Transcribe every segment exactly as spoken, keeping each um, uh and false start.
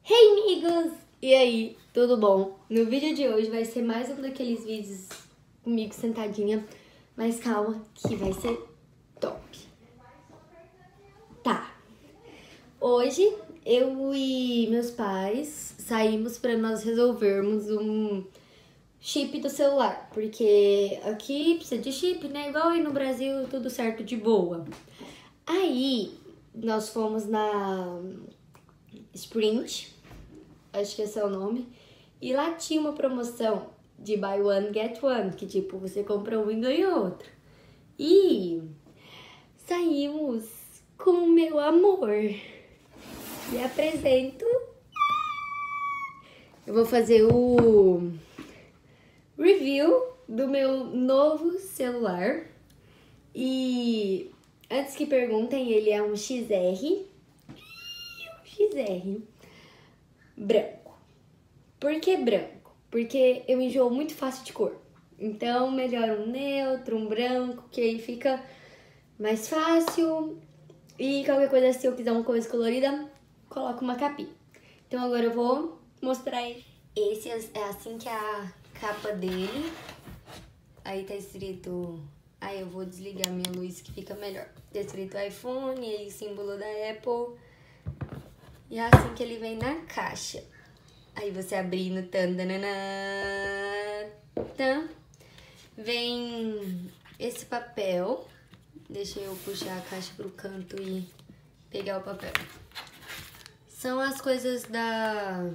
Hey amigos! E aí, tudo bom? No vídeo de hoje vai ser mais um daqueles vídeos comigo sentadinha, mas calma que vai ser top. Tá, hoje eu e meus pais saímos para nós resolvermos um chip do celular, porque aqui precisa de chip, né? Igual aí no Brasil, tudo certo de boa. Aí, nós fomos na Sprint, acho que esse é o nome, e lá tinha uma promoção de buy one, get one, que tipo, você compra um e ganha outro. E saímos com o meu amor. E apresento. Eu vou fazer o review do meu novo celular. E antes que perguntem, ele é um X R. Um X R branco. Por que branco? Porque eu enjoo muito fácil de cor. Então, melhor um neutro, um branco, que aí fica mais fácil. E qualquer coisa, se eu quiser uma coisa colorida, coloco uma capinha. Então, agora eu vou mostrar ele. Esse é assim que é a capa dele. Aí tá escrito... Aí eu vou desligar minha luz que fica melhor. Tá escrito iPhone, e aí o símbolo da Apple. E é assim que ele vem na caixa. Aí você abrindo, tandanana, tá? Vem esse papel. Deixa eu puxar a caixa pro canto e pegar o papel. São as coisas da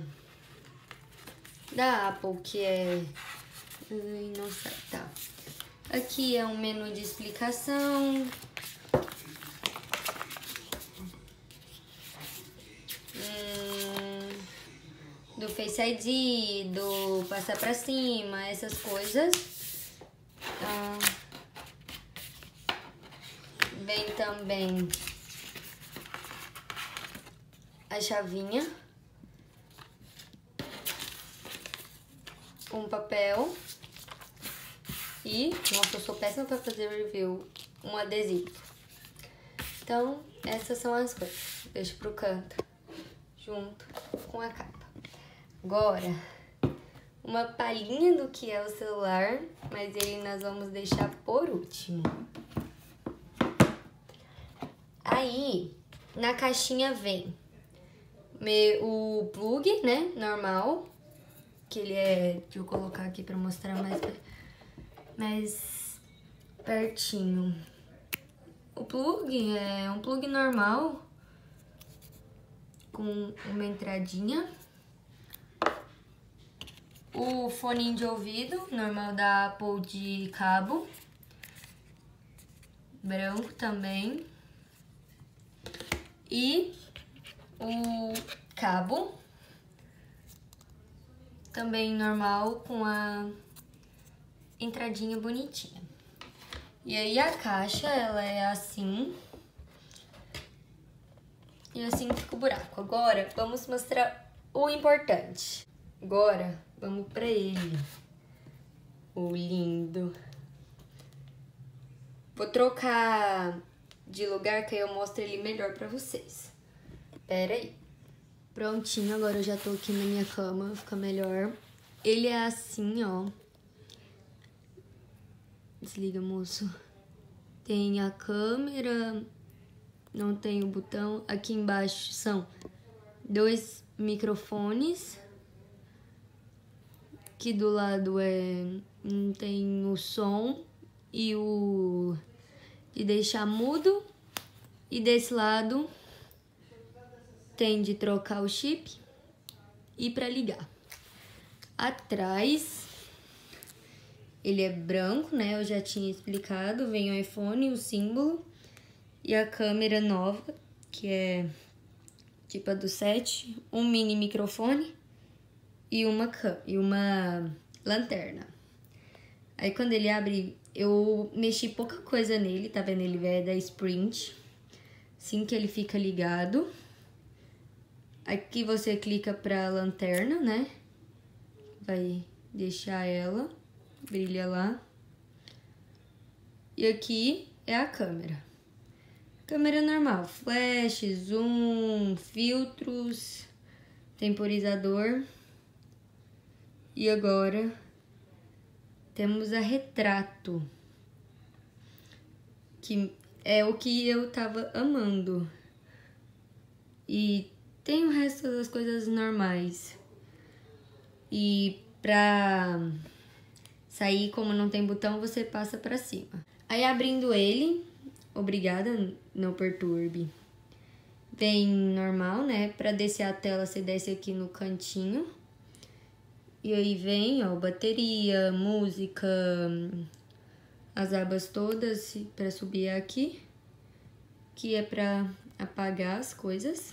da Apple, que é... Ai, não sei, tá. Aqui é um menu de explicação. Hum, do Face I D, do passar pra cima, essas coisas. Ah, vem também a chavinha, um papel e, nossa, eu sou péssima pra fazer review, um adesivo. Então, essas são as coisas. Deixo pro canto, junto com a capa. Agora, uma palhinha do que é o celular, mas ele nós vamos deixar por último. Aí, na caixinha vem o plug, né, normal, que ele é... Deixa eu colocar aqui pra mostrar mais, mais pertinho. O plug é um plug normal, com uma entradinha. O fone de ouvido, normal da Apple de cabo. Branco também. E o cabo, também normal, com a entradinha bonitinha. E aí a caixa, ela é assim. E assim fica o buraco. Agora, vamos mostrar o importante. Agora, vamos pra ele. O lindo. Vou trocar de lugar que aí eu mostro ele melhor pra vocês. Pera aí. Prontinho, agora eu já tô aqui na minha cama, fica melhor. Ele é assim, ó. Desliga, moço. Tem a câmera, não tem o botão. Aqui embaixo são dois microfones. Aqui do lado é não tem o som e o de deixar mudo. E desse lado tem de trocar o chip e para ligar. Atrás ele é branco, né? Eu já tinha explicado. Vem o iPhone, o símbolo e a câmera nova, que é tipo a do sete, um mini microfone e uma e uma lanterna. Aí quando ele abre, eu mexi pouca coisa nele, tá vendo? Ele é da Sprint. Assim que ele fica ligado. Aqui você clica pra lanterna, né? Vai deixar ela, brilha lá. E aqui é a câmera. Câmera normal, flash, zoom, filtros, temporizador. E agora temos a retrato, que é o que eu tava amando. E tem o resto das coisas normais. E pra sair, como não tem botão, você passa pra cima. Aí abrindo ele, obrigada, não perturbe. Vem normal, né? Pra descer a tela, você desce aqui no cantinho. E aí vem, ó, bateria, música, as abas todas pra subir aqui. Que é pra apagar as coisas.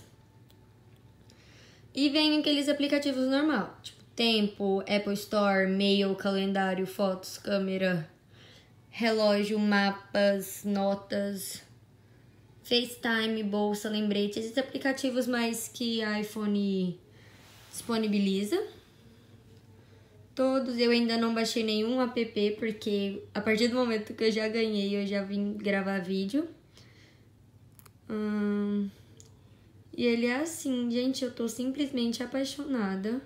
E vem aqueles aplicativos normal, tipo Tempo, Apple Store, Mail, Calendário, Fotos, Câmera, Relógio, Mapas, Notas, FaceTime, Bolsa, Lembrete, esses aplicativos mais que a iPhone disponibiliza. Todos, eu ainda não baixei nenhum app, porque a partir do momento que eu já ganhei, eu já vim gravar vídeo. Hum, e ele é assim, gente, eu tô simplesmente apaixonada.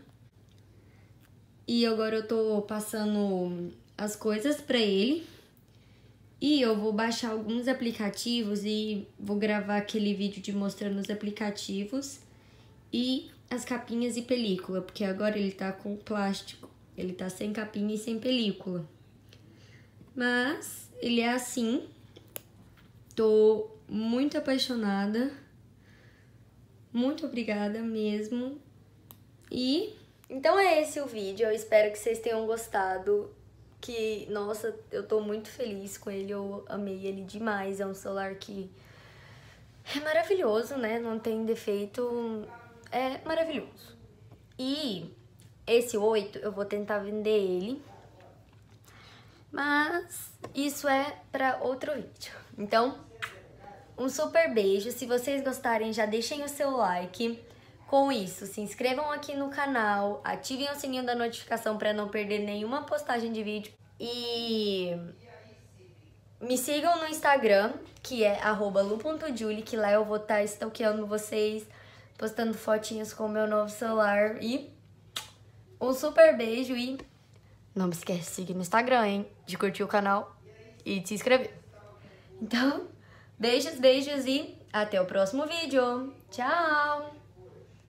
E agora eu tô passando as coisas pra ele. E eu vou baixar alguns aplicativos e vou gravar aquele vídeo de mostrando os aplicativos e as capinhas e película, porque agora ele tá com plástico. Ele tá sem capinha e sem película. Mas ele é assim. Tô muito apaixonada. Muito obrigada mesmo. E então é esse o vídeo. Eu espero que vocês tenham gostado. Que, nossa, eu tô muito feliz com ele. Eu amei ele demais. É um celular que é maravilhoso, né? Não tem defeito. É maravilhoso. E esse oito eu vou tentar vender ele. Mas isso é pra outro vídeo. Então, um super beijo. Se vocês gostarem, já deixem o seu like. Com isso, se inscrevam aqui no canal, ativem o sininho da notificação para não perder nenhuma postagem de vídeo. E me sigam no Instagram, que é arroba lu ponto julie, que lá eu vou estar stalkeando vocês, postando fotinhas com o meu novo celular. E um super beijo e não me esquece de seguir no Instagram, hein? De curtir o canal e de se inscrever. Então, beijos, beijos e até o próximo vídeo. Tchau!